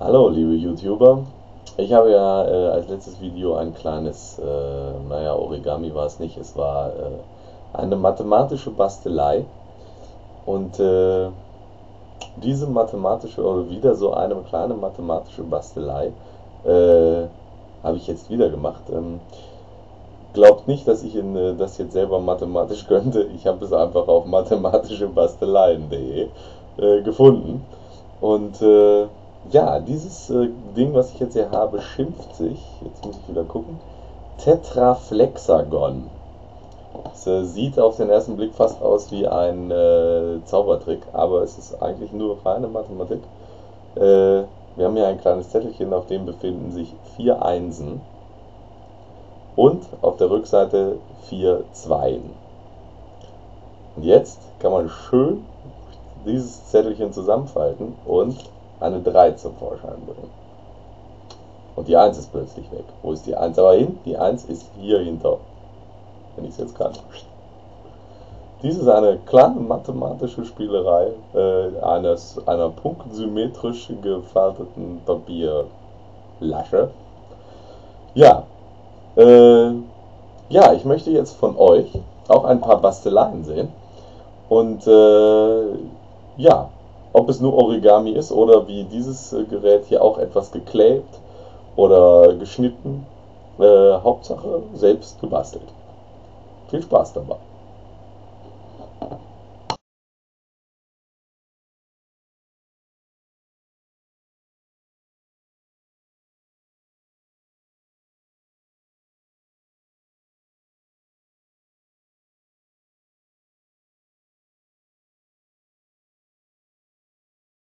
Hallo liebe YouTuber, ich habe ja als letztes Video ein kleines, naja, Origami war es nicht, es war eine mathematische Bastelei und diese mathematische oder wieder so eine kleine mathematische Bastelei äh, habe ich jetzt wieder gemacht. Glaubt nicht, dass ich das jetzt selber mathematisch könnte, ich habe es einfach auf mathematischebasteleien.de gefunden. Und ja, dieses Ding, was ich jetzt hier habe, schimpft sich, jetzt muss ich wieder gucken, Tetraflexagon. Es sieht auf den ersten Blick fast aus wie ein Zaubertrick, aber es ist eigentlich nur reine Mathematik. Wir haben hier ein kleines Zettelchen, auf dem befinden sich 4 Einsen und auf der Rückseite 4 Zweien. Und jetzt kann man schön dieses Zettelchen zusammenfalten und eine 3 zum Vorschein bringen. Und die Eins ist plötzlich weg. Wo ist die Eins aber hin? Die Eins ist hier hinter. Wenn ich es jetzt kann. Dies ist eine kleine mathematische Spielerei einer punktsymmetrisch gefalteten Papierlasche. Ja, äh, ja, ich möchte jetzt von euch auch ein paar Basteleien sehen. Und ja, ob es nur Origami ist oder wie dieses Gerät hier auch etwas geklebt oder geschnitten. Hauptsache selbst gebastelt. Viel Spaß dabei.